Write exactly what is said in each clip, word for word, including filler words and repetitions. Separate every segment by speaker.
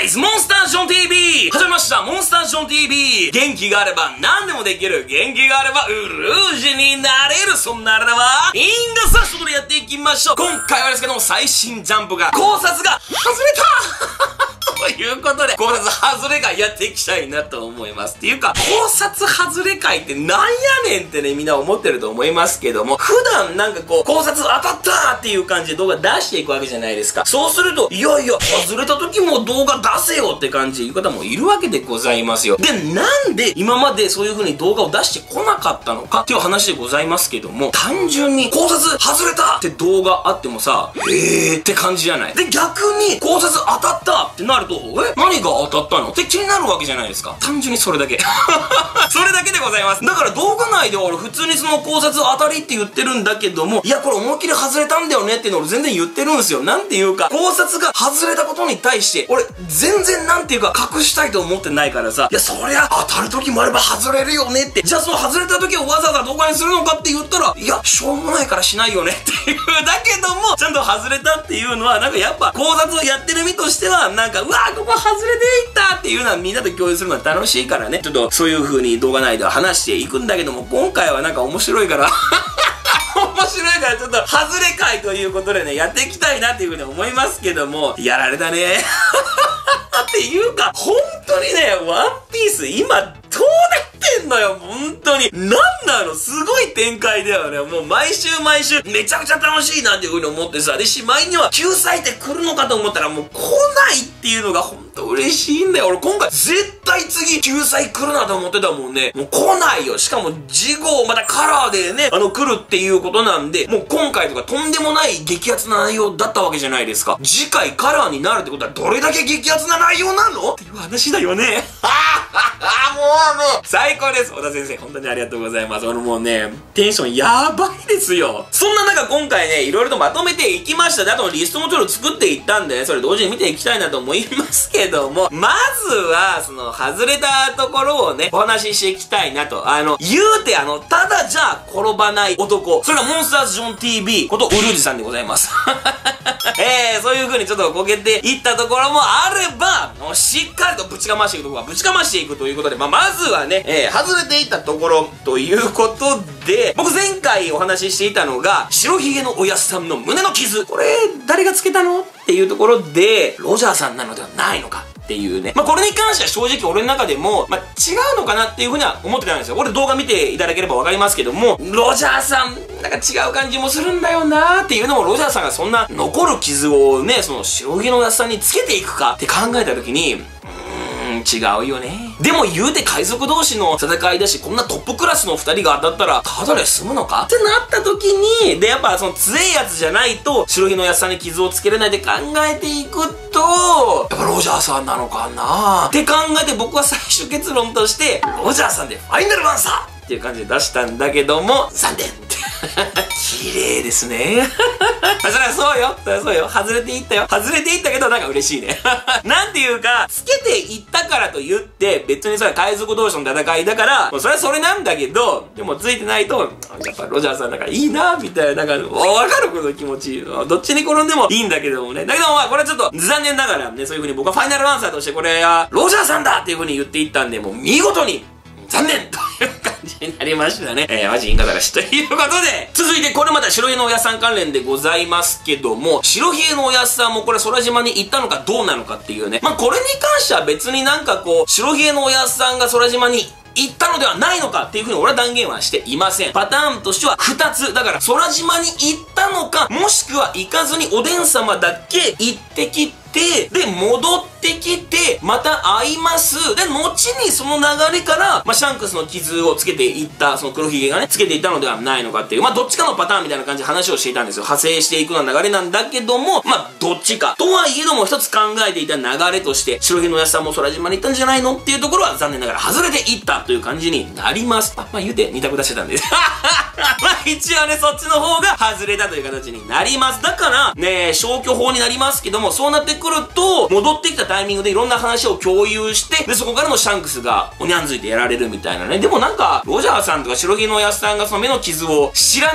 Speaker 1: イズモンスタージョン ティーブイ 始まりましたモンスタージョン ティーブイ。 元気があれば何でもできる、元気があればウルージュになれる、そんなあれだわインガサショトでやっていきましょう。今回はですけども、最新ジャンプが考察が外れたということで、考察外れ会やっていきたいなと思います。っていうか、考察外れ会ってなんやねんってね、みんな思ってると思いますけども、普段なんかこう、考察当たったっていう感じで動画出していくわけじゃないですか。そうすると、いやいや、外れた時も動画出せよって感じで言う方もいるわけでございますよ。で、なんで今までそういう風に動画を出してこなかったのかっていう話でございますけども、単純に考察外れたって動画あってもさ、えーって感じじゃない。で、逆に考察当たったってなると、え何が当たったのって気になるわけじゃないですか。単純にそれだけ。それだけでございます。だから動画内で俺普通にその考察当たりって言ってるんだけども、いやこれ思いっきり外れたんだよねっていうのを俺全然言ってるんですよ。なんていうか、考察が外れたことに対して、俺全然なんていうか隠したいと思ってないからさ、いやそりゃ当たる時もあれば外れるよねって、じゃあその外れた時をわざわざ動画にするのかって言ったら、いやしょうもないからしないよねっていう。だけども、ちゃんと外れたっていうのは、なんかやっぱ考察をやってる身としては、なんかうわーここ外れていったっていうのはみんなと共有するのは楽しいからね、ちょっとそういう風に動画内では話していくんだけども、今回はなんか面白いから面白いからちょっと外れ会ということでね、やっていきたいなっていう風に思いますけども、やられたねっていうか、本当にね、ワンピース今どうなってんのよ、本当に。なんなの、すごい展開だよね。もう毎週毎週めちゃくちゃ楽しいなっていう風に思ってさ、で、しまいには救済って来るのかと思ったらもう来ないっていうのが本当嬉しいんだよ。俺今回絶対次救済来るなと思ってたもんね。もう来ないよ。しかも次号またカラーでね、あの来るっていうことなんで、もう今回とかとんでもない激アツな内容だったわけじゃないですか。次回カラーになるってことはどれだけ激アツな内容なのっていう話だよね。はぁもうね、最高です。小田先生、本当にありがとうございます。俺もうね、テンションやばいですよ。そんな中今回ね、いろいろとまとめていきました。で、あとリストもちょっと作っていったんでね、それ同時に見ていきたいなと思いますけども、まずは、その、外れたところをね、お話ししていきたいなと。あの、言うてあの、ただじゃ転ばない男。それがモンスターズジョン ティーブイ ことウルージさんでございます。えー、そういう風にちょっとこけていったところもあれば、もうしっかりとぶちかましていくところはぶちかましていくということで、まあ、まずはね、えー、外れていったところということで、僕前回お話ししていたのが、白ひげのおやすさんの胸の傷。これ、誰がつけたのっていうところで、ロジャーさんなのではないのか。っていうね。まあ、これに関しては正直俺の中でも、まあ、違うのかなっていうふうには思ってたんですよ。俺動画見ていただければわかりますけども、ロジャーさん、なんか違う感じもするんだよなーっていうのも、ロジャーさんがそんな残る傷をね、その白ひげのおやすさんにつけていくかって考えた時に、うーん、違うよね。でも言うて海賊同士の戦いだし、こんなトップクラスの二人が当たったら、ただで済むのかってなった時に、で、やっぱその強いやつじゃないと、白ひげのおやすさんに傷をつけれないで考えていくと、やっぱロジャーさんなのかなって考えて、僕は最終結論として、ロジャーさんでファイナルアンサーっていう感じで出したんだけども、残念綺麗ですね。そりゃそうよ。そりゃそうよ。外れていったよ。外れていったけど、なんか嬉しいね。なんていうか、つけていったからと言って、別にそれは海賊同士の戦いだから、もうそれはそれなんだけど、でもついてないと、やっぱロジャーさんなんかいいな、みたいな、なんか、わかるこの気持ち。どっちに転んでもいいんだけどもね。だけどまあ、これはちょっと残念ながらね、そういう風に僕はファイナルアンサーとしてこれは、ロジャーさんだっていう風に言っていったんで、もう見事に、残念という感じになりましたね。えー、マジインカザラシということで、続いてこれまた白ひげのおやすさん関連でございますけども、白ひげのおやすさんもこれ空島に行ったのかどうなのかっていうね。まあこれに関しては別になんかこう、白ひげのおやすさんが空島に行ったのではないのかっていう風に俺は断言はしていません。パターンとしてはふたつ。だから空島に行ったのか、もしくは行かずにおでん様だけ行ってきて、で、戻ってきて、また会います。で、後にその流れから、まあ、シャンクスの傷をつけていった、その黒ひげがね、つけていったのではないのかっていう、まあ、どっちかのパターンみたいな感じで話をしていたんですよ。派生していくような流れなんだけども、まあ、どっちか。とはいえども、一つ考えていた流れとして、白ひげのおやすさんも空島に行ったんじゃないのっていうところは残念ながら外れていったという感じになります。あ、まあ、言うて二択出してたんです。まあ、一応ね、そっちの方が外れたという形になります。だから、ね、消去法になりますけども、そうなってくると、戻ってきたタイミングでいろんな話を共有して、で、そこからのシャンクスがおにゃんづいてやられるみたいなね。でもなんか、ロジャーさんとか白ひげのおやすさんがその目の傷を知らないっ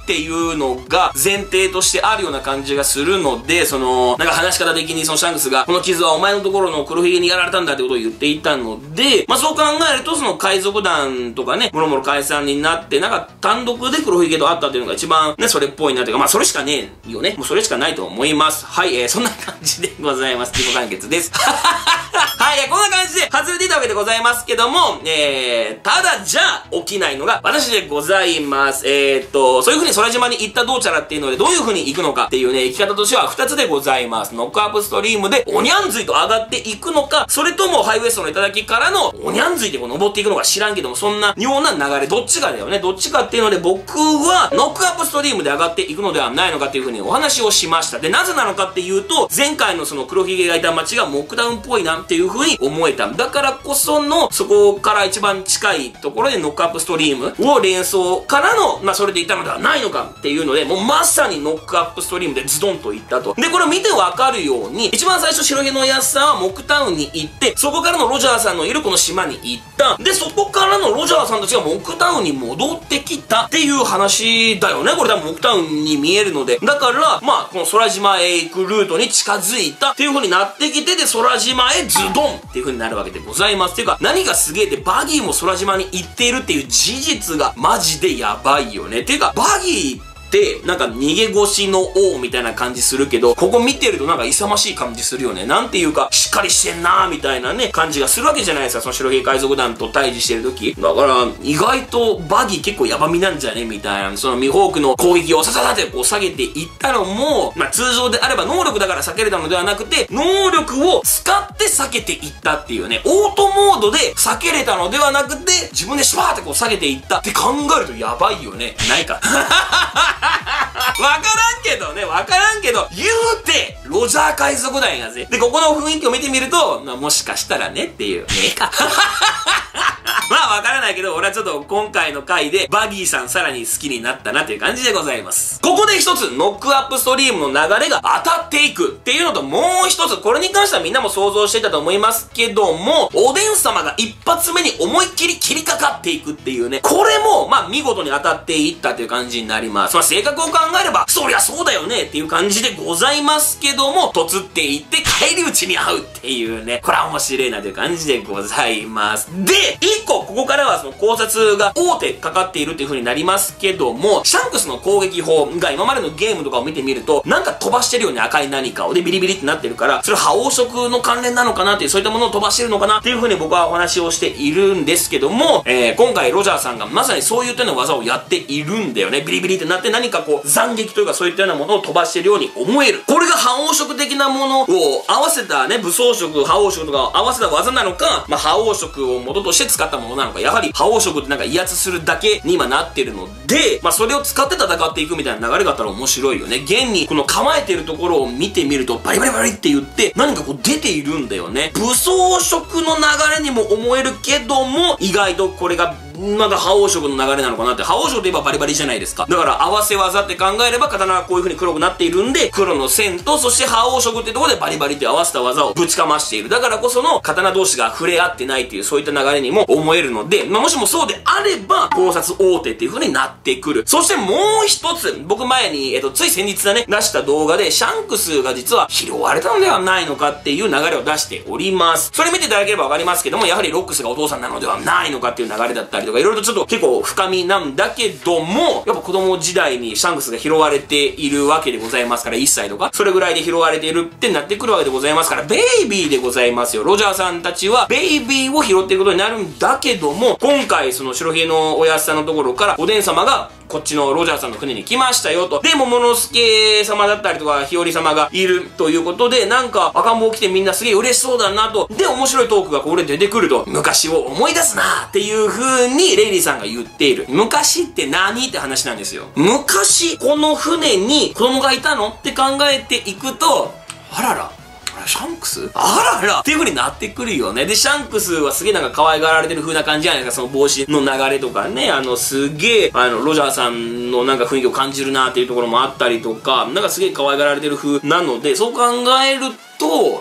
Speaker 1: っていうのが前提としてあるような感じがするので、その、なんか話し方的にそのシャンクスが、この傷はお前のところの黒ひげにやられたんだってことを言っていたので、まあそう考えると、その海賊団とかね、もろもろ解散になって、なんか単独で黒ひげと会ったっていうのが一番ね、それっぽいなっていうか、まあそれしかねえよね。もうそれしかないと思います。はい、えー、そんな感じでございます。自己完結です。はい、こんな感じで外れていたわけでございますけども、えー、ただじゃあ起きないのが私でございます。えーっと、そういう風に空島に行ったどうちゃらっていうので、どういう風に行くのかっていうね、行き方としてはふたつでございます。ノックアップストリームでおにゃんずいと上がっていくのか、それともハイウエストの頂からのおにゃんずいでこう登っていくのか知らんけども、そんなような流れ、どっちかだよね。どっちかっていうので、僕はノックアップストリームで上がっていくのではないのかっていう風にお話をしました。で、なぜなのかっていうと、前回のその黒ひげがいた街がモックダウンっぽいなっていう風に思えた。だからこその、そこから一番近いところでノックアップストリームを連想からの、まあ、それでいたのではないのかっていうので、もうまさにノックアップストリームでズドンといったと。で、これを見てわかるように、一番最初白毛のやすさんはモックタウンに行って、そこからのロジャーさんのいるこの島に行った。で、そこからのロジャーさんたちがモックタウンに戻ってきたっていう話だよね。これ多分モックタウンに見えるので。だから、まあ、この空島へ行くルートに近づいたっていう風になってきて、で、空島へズドンっていう風になるわけでございます。っていうか、何がすげえってバギーも空島に行っているっていう事実がマジでやばいよね。っていうか、バギーってなんか逃げ腰の王みたいな感じするけど、ここ見てるとなんか勇ましい感じするよね。なんていうか、しっかりしてんなーみたいなね、感じがするわけじゃないですか。その白ひげ海賊団と対峙してる時。だから、意外とバギー結構ヤバみなんじゃねみたいな。そのミホークの攻撃をさささってこう下げていったのも、まあ通常であれば能力だから避けれたのではなくて、能力を使って避けていったっていうね、オートモードで避けれたのではなくて、自分でシュパーってこう下げていったって考えるとやばいよね。ないか。わからんけどね、わからんけど、言うて、ロジャー海賊団やぜ。で、ここの雰囲気を見てみると、まあ、もしかしたらねっていう。ねえか。まあわからないけど、俺はちょっと今回の回でバギーさんさらに好きになったなっていう感じでございます。ここで一つノックアップストリームの流れが当たっていくっていうのと、もう一つ、これに関してはみんなも想像していたと思いますけども、おでん様が一発目に思いっきり切りかかっていくっていうね、これもまあ見事に当たっていったという感じになります。まあ性格を考えれば、そりゃそうだよねっていう感じでございますけども、とつっていって返り討ちに遭うっていうね、これは面白いなという感じでございます。で、一個ここからはその考察が大手かかっているっていう風になりますけども、シャンクスの攻撃法が今までのゲームとかを見てみると、なんか飛ばしてるよね、赤い何かを。で、ビリビリってなってるから、それ覇王色の関連なのかなっていう、そういったものを飛ばしてるのかなっていう風に僕はお話をしているんですけども、えー、今回ロジャーさんがまさにそういったような技をやっているんだよね。ビリビリってなって何かこう、斬撃というかそういったようなものを飛ばしてるように思える。これが覇王色的なものを合わせたね、武装色、覇王色とかを合わせた技なのか、まあ、覇王色を元として使ったものなのか、やはり覇王色ってなんか威圧するだけに今なってるので、まあ、それを使って戦っていくみたいな流れがあったら面白いよね。現にこの構えてるところを見てみると、バリバリバリって言って何かこう出ているんだよね。武装色の流れにも思えるけども、意外とこれがなんか覇王色の流れなのかなって。覇王色といえばバリバリじゃないですか。だから合わせ技って考えれば刀がこういう風に黒くなっているんで、黒の線とそして覇王色ってところでバリバリって合わせた技をぶちかましている。だからこその刀同士が触れ合ってないっていうそういった流れにも思えるので、まあ、もしもそうであれば考察大手っていう風になってくる。そしてもう一つ、僕前にえっとつい先日だね出した動画でシャンクスが実は拾われたのではないのかっていう流れを出しております。それ見ていただければわかりますけども、やはりロックスがお父さんなのではないのかっていう流れだったりとか、いろいろとちょっと結構深みなんだけども、やっぱ子供時代にシャンクスが拾われているわけでございますから、いっさいとかそれぐらいで拾われているってなってくるわけでございますから、ベイビーでございますよ。ロジャーさんたちはベイビーを拾っていることになるんだけども、今回その白ひげのおやすさんのところからおでん様がこっちのロジャーさんの船に来ましたよと。で、桃之助様だったりとか、日和様がいるということで、なんか赤ん坊来てみんなすげえ嬉しそうだなと。で、面白いトークがここで出てくると、昔を思い出すなっていう風にレイリーさんが言っている。昔って何って話なんですよ。昔、この船に子供がいたのって考えていくと、あらら。シャンクスあららっていう風になってくるよね。で、シャンクスはすげえなんか可愛がられてる風な感じじゃないですか。その帽子の流れとかね。あの、すげえ、あの、ロジャーさんのなんか雰囲気を感じるなっていうところもあったりとか、なんかすげえ可愛がられてる風なので、そう考えると、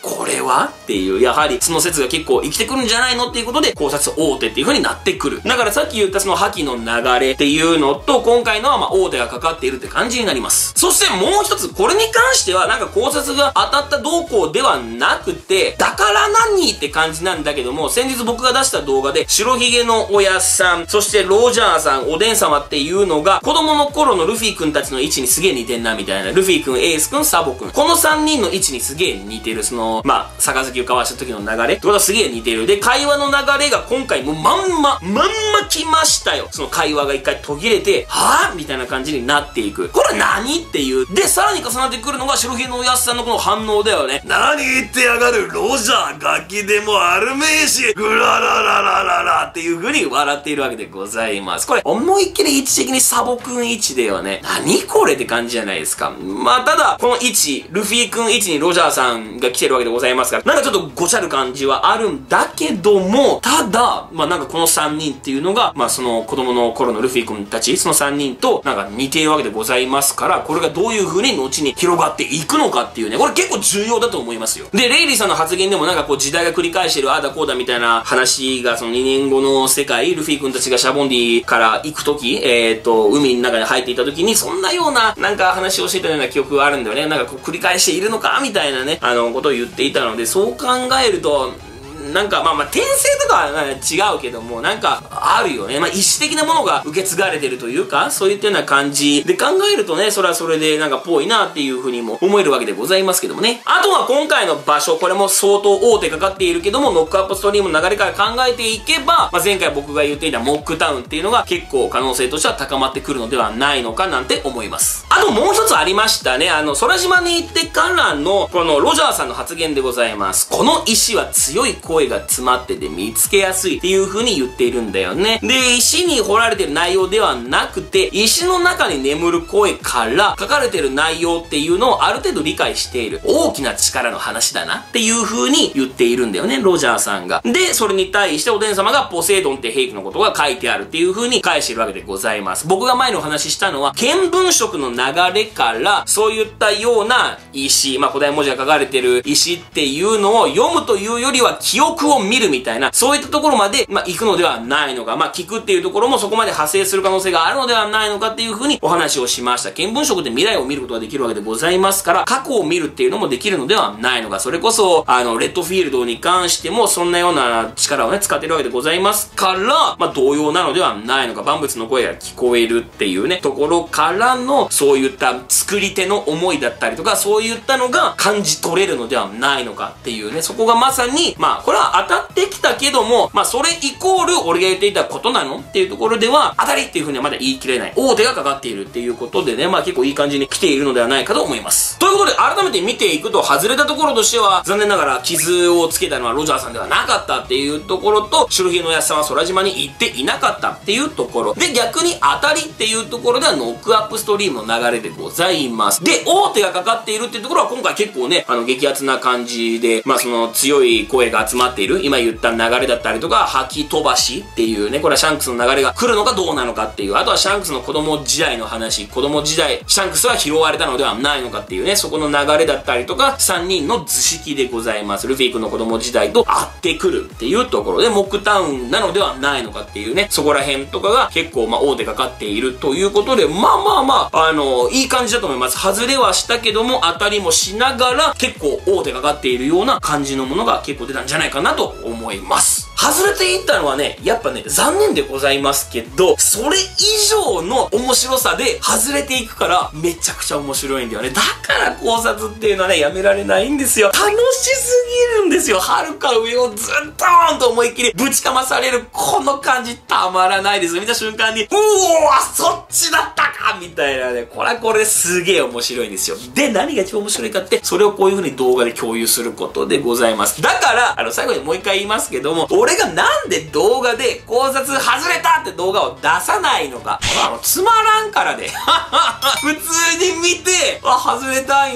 Speaker 1: これはっていう、やはりその説が結構生きてくるんじゃないのっていうことで、考察大手っていう風になってくる。だからさっき言ったその覇気の流れっていうのと、今回のはまあ大手がかかっているって感じになります。そしてもう一つ、これに関してはなんか考察が当たった動向ではなくて、だから何って感じなんだけども、先日僕が出した動画で、白ひげのおやっさん、そしてロジャーさん、おでん様っていうのが、子供の頃のルフィ君たちの位置にすげえ似てんなみたいな。ルフィ君、エース君、サボ君。このさんにんの位置にすげえ似てる。その、まあ、杯を交わした時の流れってことはすげえ似てる。で、会話の流れが今回もまんま、まんま来ましたよ。その会話が一回途切れて、はぁみたいな感じになっていく。これ何っていう。で、さらに重なってくるのが白ひげのおやっさんのこの反応だよね。何言ってやがる、ロジャー、ガキでもあるめえし、ぐららららららっていう風に笑っているわけでございます。これ、思いっきり位置的にサボくん位置だよね。何これって感じじゃないですか。まあ、ただ、この位置、ルフィくん位置にロジャーさんが来てるわけでございますから、なんかちょっとごちゃる感じはあるんだけども、ただ、まあなんかこのさんにんっていうのが、まあその子供の頃のルフィくんたち、そのさんにんとなんか似ているわけでございますから、これがどういう風に後に広がっていくのかっていうね、これ結構重要だと思いますよ。で、レイリーさんの発言でもなんかこう時代が繰り返してるああだこうだみたいな話が、そのにねんごの世界、ルフィくんたちがシャボンディから行くとき、えっと、海の中に入っていたときに、そんなようななんか話をしていたような記憶があるんだよね。なんかこう繰り返しているのかみたいなね、あの、ことを言っていたので、そう考えると、なんかまあまあ転生とかは違うけども、なんかあるよね。まあ意志的なものが受け継がれてるというか、そういったような感じで考えるとね、それはそれでなんかぽいなっていう風にも思えるわけでございますけどもね。あとは今回の場所、これも相当大手かかっているけども、ノックアップストリームの流れから考えていけば、まあ前回僕が言っていたモックタウンっていうのが結構可能性としては高まってくるのではないのかなんて思います。あともう一つありましたね。あの、空島に行ってからの、このロジャーさんの発言でございます。この石は強い声が詰まってて見つけやすいっていう風に言っているんだよね。で、石に掘られてる内容ではなくて、石の中に眠る声から書かれてる内容っていうのをある程度理解している。大きな力の話だなっていう風に言っているんだよね、ロジャーさんが。で、それに対しておでん様がポセイドンって兵器のことが書いてあるっていう風に返しているわけでございます。僕が前にお話ししたのは、見聞色の流れから、そういったような石、まあ古代文字が書かれてる石っていうのを読むというよりは記憶を見るみたいな、そういったところまで、まあ、行くのではないのか、まあ、聞くっていうところもそこまで派生する可能性があるのではないのかっていう風にお話をしました。見聞色で未来を見ることができるわけでございますから、過去を見るっていうのもできるのではないのか。それこそ、あの、レッドフィールドに関しても、そんなような力をね、使ってるわけでございますから、まあ、同様なのではないのか。万物の声が聞こえるっていうね、ところからの、そういった作り手の思いだったりとか、そういったのが感じ取れるのではないのかっていうね、そこがまさに、まあ、これは当たってきたけども、まあそれイコール俺が言っていたことなのっていうところでは当たりっていう風にはまだ言い切れない。大手がかかっているっていうことでね、まあ結構いい感じに来ているのではないかと思います。ということで改めて見ていくと、外れたところとしては残念ながら傷をつけたのはロジャーさんではなかったっていうところと、白ひげのおやっさんは空島に行っていなかったっていうところで、逆に当たりっていうところではノックアップストリームの流れでございます。で、大手がかかっているっていうところは今回結構ね、あの激アツな感じで、まあその強い声が集まっている、今言った流れだったりとか、吐き飛ばしっていうね、これはシャンクスの流れが来るのかどうなのかっていう、あとはシャンクスの子供時代の話、子供時代、シャンクスは拾われたのではないのかっていうね、そこの流れだったりとか、さんにんの図式でございます。ルフィ君の子供時代と合ってくるっていうところで、モックタウンなのではないのかっていうね、そこら辺とかが結構まあ大手かかっているということで、まあまあまあ、あの、いい感じだと思います。外れはしたけども、当たりもしながら、結構大手かかっているような感じのものが結構出たんじゃないかなと思います。外れていったのはね、やっぱね、残念でございますけど、それ以上の面白さで外れていくから、めちゃくちゃ面白いんだよね。だから考察っていうのはね、やめられないんですよ。楽しすぎるんですよ。遥か上をずっとーんと思いっきりぶちかまされる、この感じたまらないです。見た瞬間に、うおー、そっちだったかみたいなね、これはこれですげえ面白いんですよ。で、何が一番面白いかって、それをこういう風に動画で共有することでございます。だから、あの、最後にもう一回言いますけども、俺がなんで動画で考察外れたって動画を出さないのか。あの、つまらんからで。普通に見て、あ、外れたんや。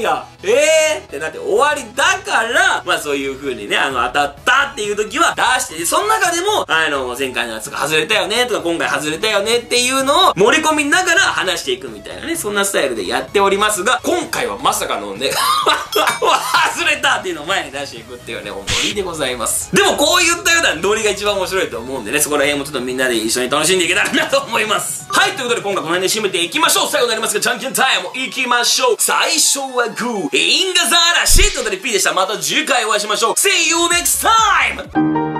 Speaker 1: えーってなって終わりだから、まあそういう風にね、あの、当たったっていう時は出して、その中でも、あの、前回のやつが外れたよねとか、今回外れたよねっていうのを盛り込みながら話していくみたいなね、そんなスタイルでやっておりますが、今回はまさかのね、外れたっていうのを前に出していくっていうね、おノリでございます。でもこういったようなノリが一番面白いと思うんでね、そこら辺もちょっとみんなで一緒に楽しんでいけたらなと思います。はい、ということで今回この辺で締めていきましょう。最後になりますが、じゃんけんタイムいきましょう。最初はグー、インガザーラシということで P でした。また次回お会いしましょう。See you next time!